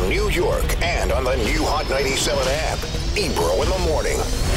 New York, and on the new Hot 97 app. Ebro in the morning.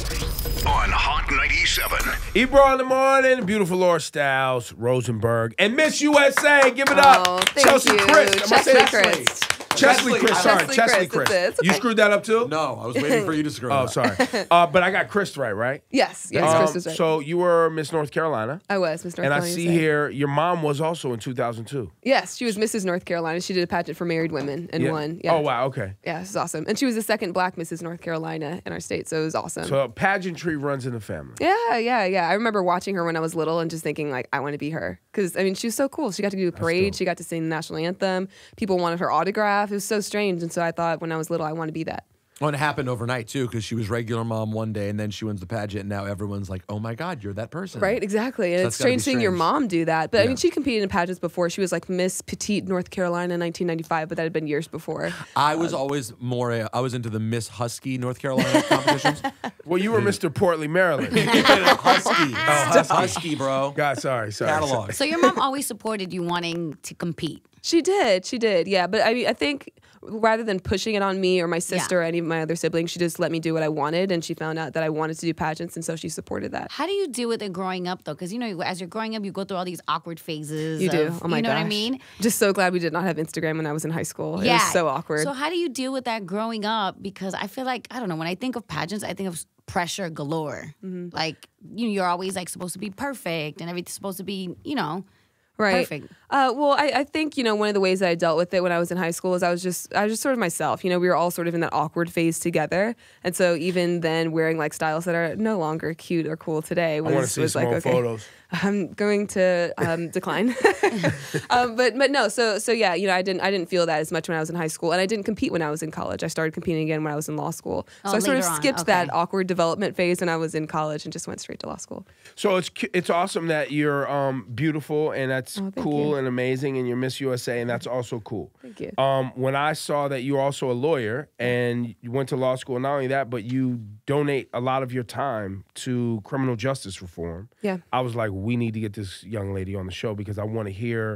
On Hot 97. Ebro in the morning, beautiful Laura Stiles, Rosenberg, and Miss USA. Give it up. Oh, thank Cheslie you. Kryst. Cheslie Kryst. Cheslie Kryst. Sorry, Cheslie Cheslie Kryst. Kryst. It's okay. You screwed that up too? No, I was waiting for you to screw it up. Oh, sorry. But I got Kryst right? Yes, Kryst is right. So you were Miss North Carolina. I was Miss North And Carolina. I see here your mom was also in 2002. Yes, she was Mrs. North Carolina. She did a pageant for married women and won. Yeah. Oh, wow, okay. Yeah, this is awesome. And she was the second black Mrs. North Carolina in our state, so it was awesome. So pageantry runs in the family. Yeah. I remember watching her when I was little and just thinking, like, I want to be her. Because, I mean, she was so cool. She got to do a parade. She got to sing the national anthem. People wanted her autograph. It was so strange. And so I thought when I was little, I want to be that. Well, and it happened overnight, too, because she was regular mom one day, and then she wins the pageant, and now everyone's like, oh, my God, you're that person. Right, exactly. And So it's strange seeing your mom do that. But, I mean, she competed in pageants before. She was like Miss Petite North Carolina in 1995, but that had been years before. I was always I was into the Miss Husky North Carolina competitions. Well, you were Mr. Portly, Maryland. Husky. Husky. Husky, bro. God, sorry. Catalog. So your mom always supported you wanting to compete. She did, yeah. But I mean, I think rather than pushing it on me or my sister or any of my other siblings, she just let me do what I wanted, and she found out that I wanted to do pageants, and so she supported that. How do you deal with it growing up, though? Because, you know, as you're growing up, you go through all these awkward phases. You do. Oh my gosh. You know what I mean? Just so glad we did not have Instagram when I was in high school. It was so awkward. So how do you deal with that growing up? Because I feel like, I don't know, when I think of pageants, I think of pressure galore. Like, you know, you're always like supposed to be perfect and everything's supposed to be, you know, right. perfect. Well, I think, you know, one of the ways that I dealt with it when I was in high school is I was just sort of myself. You know, we were all sort of in that awkward phase together. And so even then wearing like styles that are no longer cute or cool today was, I want to see some like, more okay. photos. I'm going to decline, but no. So yeah, you know, I didn't feel that as much when I was in high school, and I didn't compete when I was in college. I started competing again when I was in law school. So I sort of skipped that awkward development phase when I was in college and just went straight to law school. So it's awesome that you're beautiful, and that's cool and amazing, and you're Miss USA, and that's also cool. Thank you. When I saw that you're also a lawyer and you went to law school, not only that, but you donate a lot of your time to criminal justice reform. Yeah. I was like, we need to get this young lady on the show because I want to hear,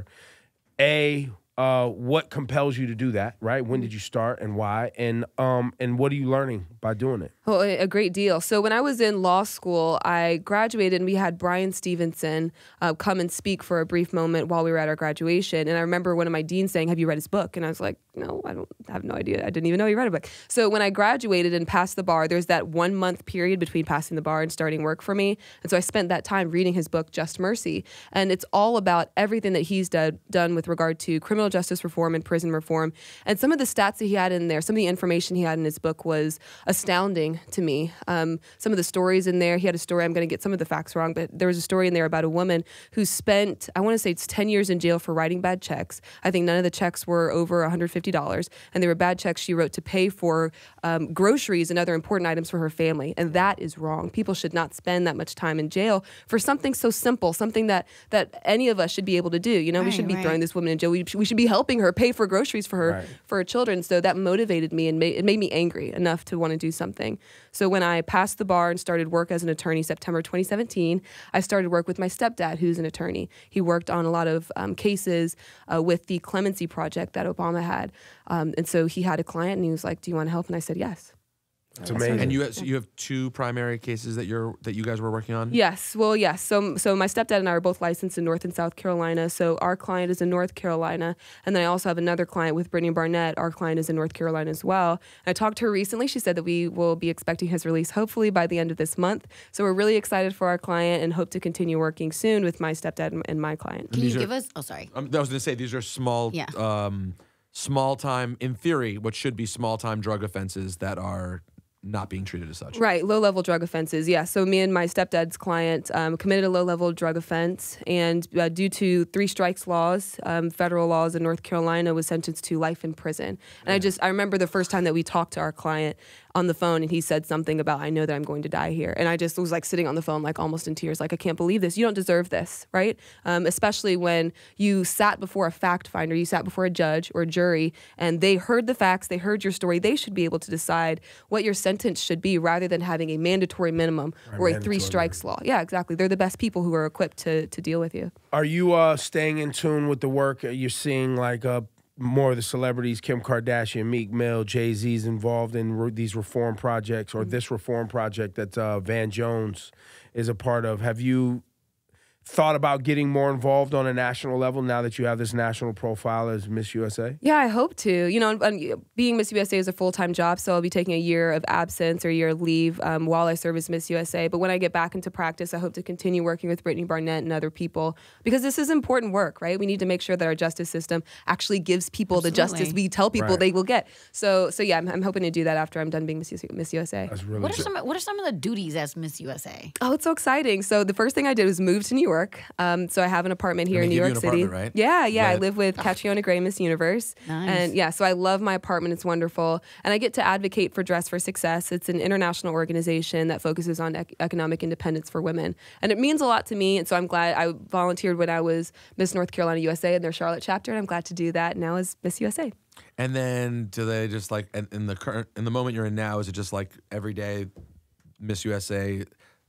what compels you to do that, right? When did you start and why? And what are you learning by doing it? Well, a great deal. So when I was in law school, I graduated and we had Brian Stevenson come and speak for a brief moment while we were at our graduation. And I remember one of my deans saying, have you read his book? And I was like, no, I have no idea. I didn't even know he read a book. So when I graduated and passed the bar, there's that 1 month period between passing the bar and starting work for me. And so I spent that time reading his book, Just Mercy. And it's all about everything that he's done with regard to criminal justice reform and prison reform. And some of the stats that he had in there, some of the information he had in his book was astounding to me. Some of the stories in there, he had a story, I'm going to get some of the facts wrong, but there was a story in there about a woman who spent, I want to say it's 10 years in jail for writing bad checks. I think none of the checks were over $150, and they were bad checks she wrote to pay for groceries and other important items for her family. And that is wrong. People should not spend that much time in jail for something so simple, something that any of us should be able to do. You know, we should be throwing this woman in jail. We should be helping her pay for groceries for her children. So that motivated me and it made me angry enough to want to do something. So when I passed the bar and started work as an attorney, September 2017, I started work with my stepdad, who's an attorney. He worked on a lot of cases with the Clemency Project that Obama had. And so he had a client and he was like, do you want to help? And I said, yes. It's amazing. And you have two primary cases that you guys were working on? Yes. Well, yes. So my stepdad and I are both licensed in North and South Carolina. So our client is in North Carolina. And then I also have another client with Brittany Barnett. Our client is in North Carolina as well. And I talked to her recently. She said that we will be expecting his release hopefully by the end of this month. So we're really excited for our client and hope to continue working soon with my stepdad and my client. Can you give us, oh, sorry. I was going to say, these are small, small time, in theory, what should be small time drug offenses that are not being treated as such. Right, low-level drug offenses, yeah. So me and my stepdad's client committed a low-level drug offense, and due to 3 strikes laws, federal laws in North Carolina, was sentenced to life in prison. And I remember the first time that we talked to our client on the phone, and he said something about, I know that I'm going to die here. And I just was like sitting on the phone, like almost in tears, like, I can't believe this. You don't deserve this, right? Especially when you sat before a fact finder, you sat before a judge or a jury, and they heard the facts, they heard your story. They should be able to decide what your sentence should be rather than having a mandatory minimum or a 3 strikes law. Yeah, exactly. They're the best people who are equipped to deal with you. Are you staying in tune with the work? You're seeing like more of the celebrities, Kim Kardashian, Meek Mill, Jay-Z's involved in these reform projects, or this reform project that Van Jones is a part of. Have you thought about getting more involved on a national level now that you have this national profile as Miss USA? Yeah, I hope to. You know, being Miss USA is a full-time job, so I'll be taking a year of absence or a year of leave while I serve as Miss USA. But when I get back into practice, I hope to continue working with Brittany Barnett and other people, because this is important work, right? We need to make sure that our justice system actually gives people the justice we tell people they will get. So yeah, I'm hoping to do that after I'm done being Miss USA. That's really what are some of the duties as Miss USA? Oh, it's so exciting. So the first thing I did was move to New York. So I have an apartment here in New York City. Right? Yeah. I live with Catriona Gray, Miss Universe. Nice. And yeah, so I love my apartment. It's wonderful. And I get to advocate for Dress for Success. It's an international organization that focuses on economic independence for women. And it means a lot to me. And so I'm glad I volunteered when I was Miss North Carolina USA in their Charlotte chapter. And I'm glad to do that now as Miss USA. And then do they just like, in the moment you're in now, is it just like every day Miss USA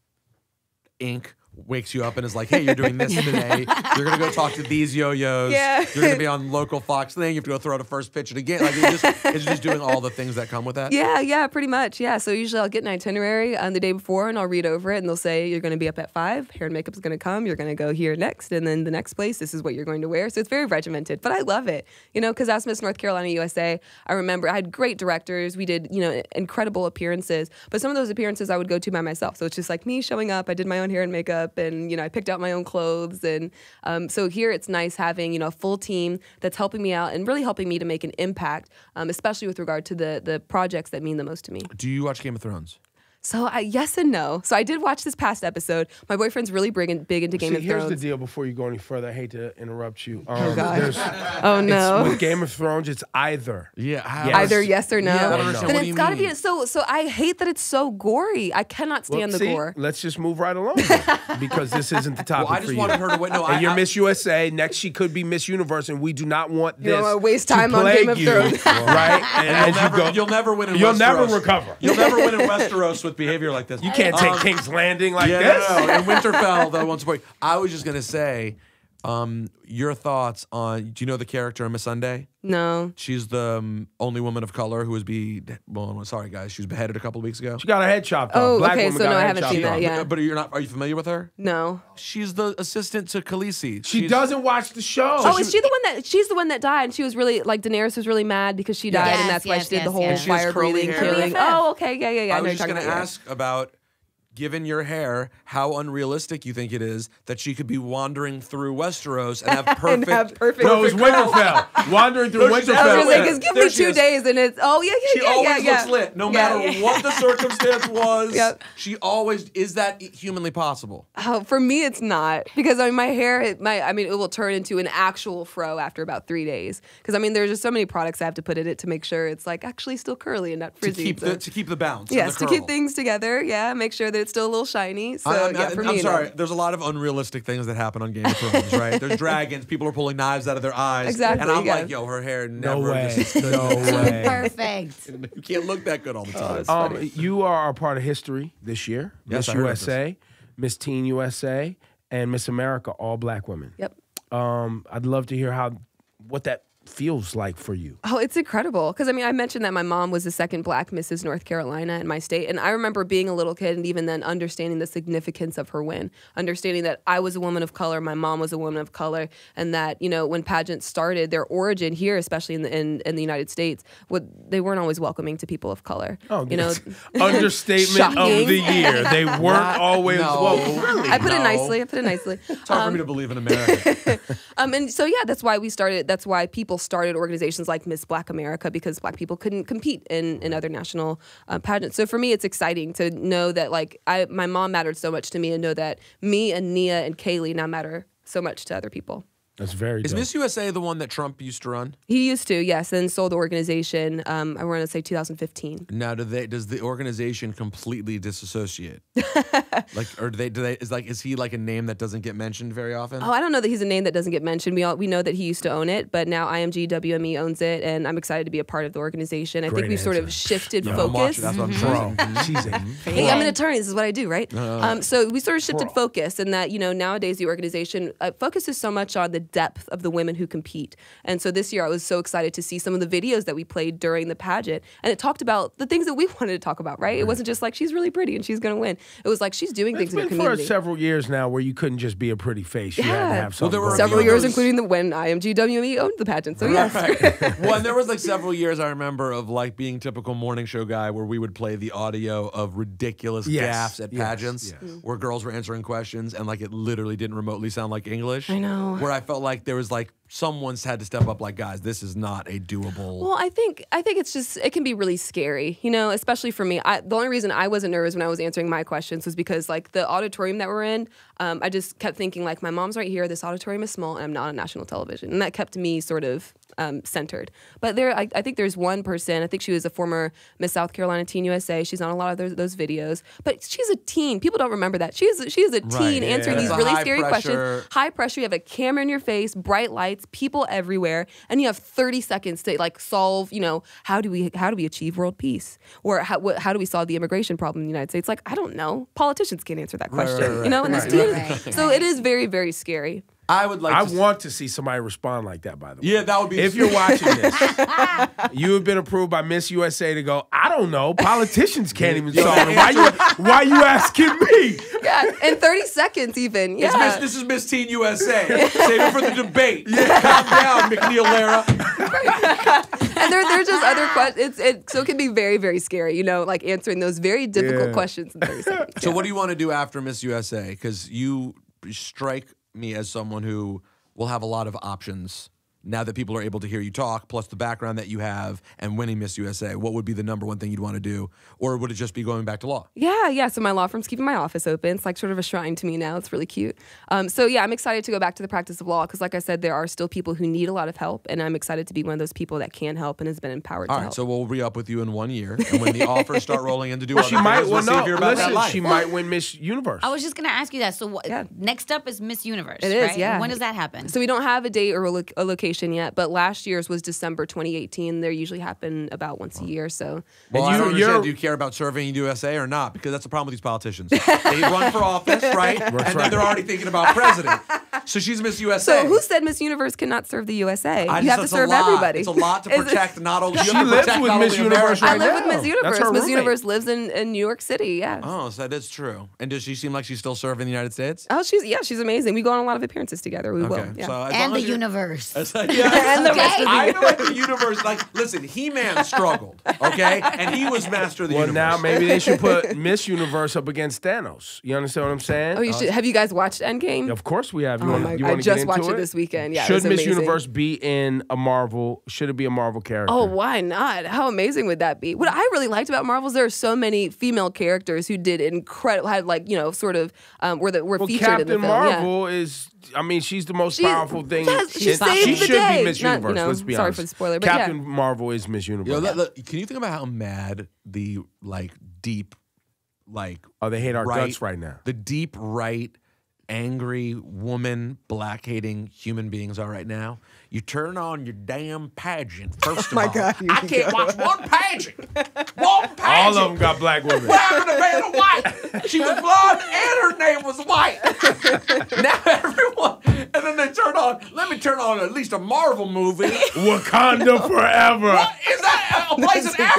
Inc. wakes you up and is like, hey, you're doing this today. You're going to go talk to these yo-yos. Yeah. You're going to be on local Fox thing. You have to go throw out a first pitch it again. Like, it's just doing all the things that come with that? Yeah, pretty much. Yeah, so usually I'll get an itinerary on the day before and I'll read over it and they'll say, you're going to be up at 5, hair and makeup is going to come, you're going to go here next, and then the next place, this is what you're going to wear. So it's very regimented, but I love it. You know, because as Miss North Carolina USA, I remember I had great directors. We did, you know, incredible appearances, but some of those appearances I would go to by myself. So it's just like me showing up. I did my own hair and makeup, and, you know, I picked out my own clothes. And so here it's nice having, you know, a full team that's helping me out and really helping me to make an impact, especially with regard to the projects that mean the most to me. Do you watch Game of Thrones? So yes and no. So I did watch this past episode. My boyfriend's really big into Game of Thrones. Here's the deal before you go any further. I hate to interrupt you. Oh, God. Oh, no. With Game of Thrones, it's either. Either yes or no. Yeah, then it's got to be. So I hate that it's so gory. I cannot stand the gore. Let's just move right along because this isn't the topic I just for you. wanted her to win. No, and you're Miss USA. Next, she could be Miss Universe, and we do not want this to waste time to on plague Game of you, Thrones. right? And you'll never win in Westeros. You'll never recover. You'll never win in Westeros with behavior like this. You can't take King's Landing like this. No. In Winterfell, that one support. I was just gonna say, your thoughts on? Do you know the character in Miss Sunday? No. She's the only woman of color who was sorry guys, she was beheaded a couple of weeks ago. She got her head chopped off. Oh, Black okay. woman So got no, her I head haven't chopped seen that. off. Yeah. But are you familiar with her? No. She's the assistant to Khaleesi. She doesn't watch the show. Oh, is she the one that? She's the one that died, and she was really like Daenerys was really mad because she died, and that's why she did the whole She has fire curly breathing hair. killing. Oh, okay, yeah. I was just going to ask about, given your hair, how unrealistic you think it is that she could be wandering through Westeros and have perfect. No, it was Winterfell. Wandering through Winterfell. I was like, give me 2 days, and it's She always looks lit, no matter what the circumstance was. Yep. She always is. That humanly possible? Oh, for me, it's not, because I mean, my hair, it will turn into an actual fro after about 3 days. Because I mean, there's just so many products I have to put in it to make sure it's like actually still curly and not frizzy. To keep the bounce. Yes, and the to curl. keep things together. Yeah, make sure that it's still a little shiny. So for me, I'm sorry. There's a lot of unrealistic things that happen on Game of Thrones, right? There's dragons. People are pulling knives out of their eyes. Exactly. And I'm like, yo, her hair never. No way. No way. Perfect. You can't look that good all the time. You are a part of history this year. Yes, Miss I heard USA, Miss Teen USA, and Miss America, all black women. Yep. I'd love to hear what that feels like for you. Oh, it's incredible. Because I mean, I mentioned that my mom was the second black Mrs. North Carolina in my state. And I remember being a little kid and even then understanding the significance of her win, understanding that I was a woman of color, my mom was a woman of color, and that, you know, when pageants started, their origin here, especially in the United States, they weren't always welcoming to people of color. Oh, you know, understatement of the year. They weren't always. No. Well, really, I put it nicely. It's hard for me to believe in America. And so, yeah, that's why we started. That's why people started organizations like Miss Black America, because black people couldn't compete in other national pageants. So for me, it's exciting to know that my mom mattered so much to me, and know that me and Nia and Kaylee now matter so much to other people. That's very Is dope. Miss USA the one that Trump used to run? He used to, yes, and sold the organization. I want to say 2015. Now, does the organization completely disassociate? Is he like a name that doesn't get mentioned very often? Oh, I don't know that he's a name that doesn't get mentioned. We know that he used to own it, but now IMG WME owns it, and I'm excited to be a part of the organization. I think we've sort of shifted focus. That's what I'm saying. She's a Hey, I'm an attorney. This is what I do, right? So we sort of shifted focus, and that, you know, nowadays the organization focuses so much on the depth of the women who compete. And so this year I was so excited to see some of the videos that we played during the pageant, and it talked about the things that we wanted to talk about, right? It wasn't just like she's really pretty and she's going to win. It was like she's doing things in the community. For several years now where you couldn't just be a pretty face. You had to have something. Well, several years, including when IMGWE owned the pageant. So yes. Well, and there was like several years I remember of like being typical morning show guy where we would play the audio of ridiculous gaffes at pageants where girls were answering questions and like it literally didn't remotely sound like English. I know. Where I felt like there was like someone's had to step up like, guys, this is not a doable. Well, I think it's just, it can be really scary, you know, especially for me. The only reason I wasn't nervous when I was answering my questions was because like the auditorium that we're in, I just kept thinking like my mom's right here, this auditorium is small, and I'm not on national television. And that kept me sort of centered. But I think there's one person, I think she was a former Miss South Carolina Teen USA. She's on a lot of those videos. But she's a teen. People don't remember that. She is a teen answering these really scary questions. High pressure. You have a camera in your face, bright lights, people everywhere, and you have 30 seconds to like solve, you know, how do we achieve world peace? Or how do we solve the immigration problem in the United States? Like, I don't know. Politicians can't answer that question, you know? And so it is very, very scary. I want to see somebody respond like that, by the way. Yeah, that would be... If you're watching this, you have been approved by Miss USA to go, I don't know, politicians can't even solve it. Why you asking me? Yeah, in 30 seconds even. Yeah. This is Miss Teen USA. Save it for the debate. Calm down, McNeil Lara. And there are just other questions. So it can be very, very scary, you know, like answering those very difficult questions in 30 seconds. So what do you want to do after Miss USA? Because you strike me as someone who will have a lot of options now that people are able to hear you talk, plus the background that you have and winning Miss USA. What would be the number one thing you'd want to do? Or would it just be going back to law? Yeah. So my law firm's keeping my office open. It's like sort of a shrine to me now. It's really cute. So yeah, I'm excited to go back to the practice of law because like I said, there are still people who need a lot of help, and I'm excited to be one of those people that can help and has been empowered to help. All right, so we'll re-up with you in 1 year, and when the offers start rolling in to do other she things, might we'll see if you're about that life. She might win Miss Universe. I was just going to ask you that. So next up is Miss Universe, It is, right? yeah. When does that happen? So we don't have a date or a location yet, but last year's was December 2018. They usually happen about once a year. So, well, I don't understand. Do you care about serving USA or not? Because that's the problem with these politicians. They run for office, right? And then they're already thinking about president. So she's Miss USA. So who said Miss Universe cannot serve the USA? You have to serve lot. everybody. It's a lot to protect. Not only she lives with Miss Universe right now. I live with Miss Universe. Miss Universe lives in New York City. Yeah. Oh, so that is true. And does she seem like she's still serving the United States? Oh, she's amazing. We go on a lot of appearances together. We will. Yeah. So and the universe. And the rest of the I feel like the universe. Like, listen, He-Man struggled, okay, and he was master of the universe. Well, now maybe they should put Miss Universe up against Thanos. You understand what I'm saying? Oh, you should. Have you guys watched Endgame? Of course we have. I just watched it this weekend. Yeah, should Miss Universe be in a Marvel? Should it be a Marvel character? Oh, why not? How amazing would that be? What I really liked about Marvel is there are so many female characters who did incredible. Had like sort of were featured Captain in the film. Marvel is. I mean, she's the most powerful thing. Yes, she saved she the should day. be Miss Universe. Let's be honest. Sorry for the spoiler, but Captain Marvel is Miss Universe. Can you think about how mad the deep they hate our guts right now. The deep right, angry woman, black hating human beings are right now. You turn on your damn pageant. First of all, God, I can't watch one pageant. One pageant. All of them got black women. Wearing a man of white. She was blonde and her name was white. Now everyone, and then they turn on. Let me turn on at least a Marvel movie. Wakanda forever. What is that? A place in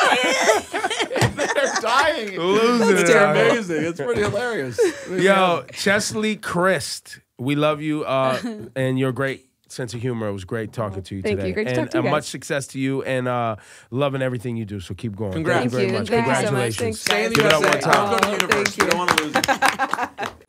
Africa? They're dying. Losing It's amazing. It's pretty hilarious. Yo, Cheslie Kryst, we love you, and you're great. Sense of humor. It was great talking to you today. Thank you. Great to talk to you guys. Much success to you, and loving everything you do. So keep going. Congrats. Thank you very much. Thank you so much. Congratulations. Thanks, guys. Stay in the USA. Give it up one time. Don't go to the universe. You don't want to lose it.